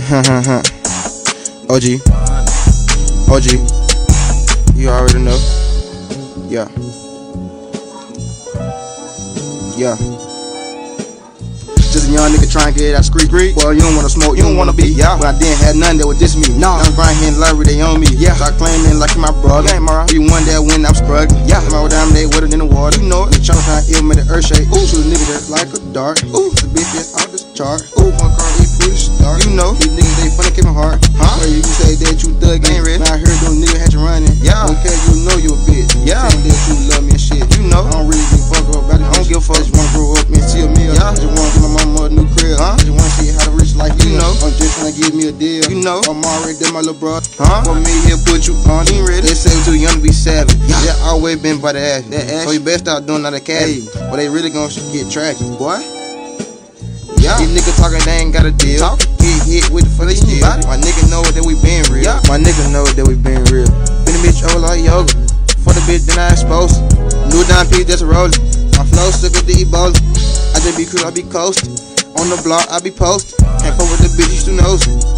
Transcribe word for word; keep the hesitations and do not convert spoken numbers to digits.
O G, O G, you already know. Yeah, yeah. Just a young nigga trying to get out street. Well, you don't wanna smoke, you don't wanna be. Yeah. But I didn't have nothing that would diss me. No. I'm grinding in Larry, they on me. Yeah. So I claiming like my brother. Yeah, you one that when I'm struggling. Yeah. I'm out down there wetter than the water. You know it. The chopper trying to ill me the earth shake. Ooh. Shoot a nigga that's like a dart. Ooh. The bitch that's out this chart. Ooh. One car he put a start. You know these niggas they funny keep my heart. Huh? Where you say that you thug ain't ready. Now I heard them niggas had you running. Yeah. Okay, you know you a bitch. Yeah. Saying that you love me and shit. You know I don't really give a fuck about it. I don't give a fuck. I just wanna grow up and see a meal. Yeah. I just wanna give my mama a new crib. Huh? I just wanna see how the rich life you know. I'm just trying to give me a deal. You know, I'm already there, my little bro. Huh? For me, he'll put you on. He ain't ready. They say we too young to be savage. Yeah. They always been by the ass. That ass. So you best start doing all that cash. But they really gonna get tragic, boy. Yeah. These niggas talking, they ain't got a deal. Talk. Get hit with the funny steal. My nigga know that we been real. Yeah. My nigga know that we been real. Been a bitch over like yoga. For the bitch, then I exposed. New dime piece, that's a roller. My flow sick with the Ebola. I just be cool, I be coasting. On the block, I be posting. Can't fuck with the bitch, you too nosy.